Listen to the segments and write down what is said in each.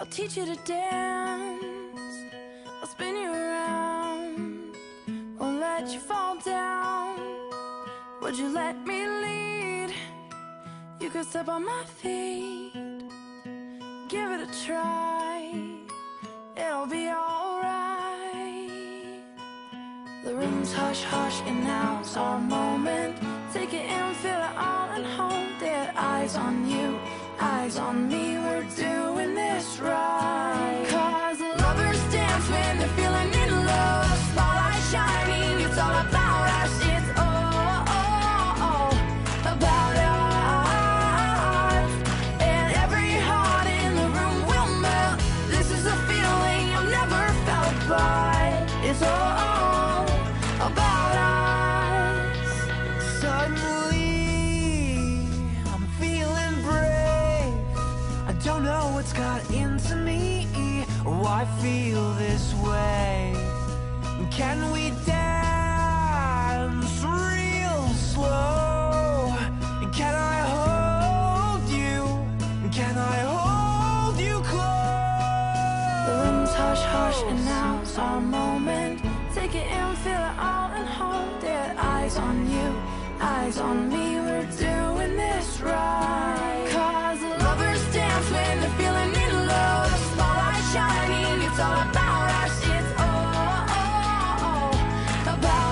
teach you to dance, I'll spin you around, won't let you fall down. Would you let me lead? You could step on my feet, give it a try, it'll be alright. The room's hush hush and now's our moment. Take it in, feel it all and hold it. Eyes on you, eyes on me, we're doing this right. Cause lovers dance when they're feeling in love. Spotlight shining, it's all about us. It's all about us. And every heart in the room will melt. This is a feeling you've never felt, but it's all about us. Suddenly I'm feeling brave. I don't know what's got into me, why I feel this way. Can we dance real slow? Can I hold you? Can I hold you close? The room's hush hush and now's our moment. Take it in, feel it all and hold it. Eyes on you, eyes on me, we're doing this right. Cause lovers dance when they're feeling in love. Spotlight shining, it's all about us. It's all about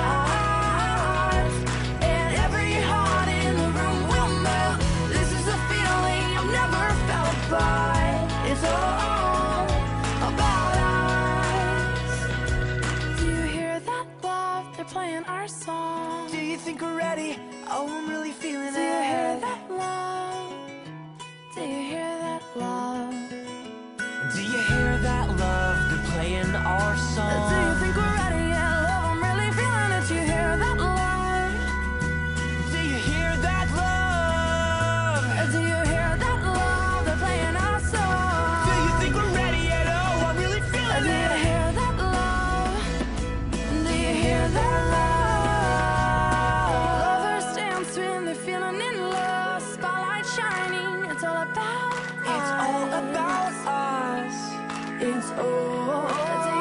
us. And every heart in the room will melt. This is a feeling I've never felt, but it's all about us. Do you hear that love? They're playing our song. Do you think we're ready? Oh, I'm really feeling it. Do you hear that love? Do you hear that love? Do you hear that love? They're playing our song. Do you think we're ready? Yeah, love, I'm really feeling it. Do you hear that love? Do you hear that love? Do you hear that love? They're playing our song. Do you think we're ready yet? Oh, I'm really feeling it. Do you hear that love? Do you hear that love? Lovers dance when they're feeling in love. Spotlight shining, it's all about us. It's all about us. It's all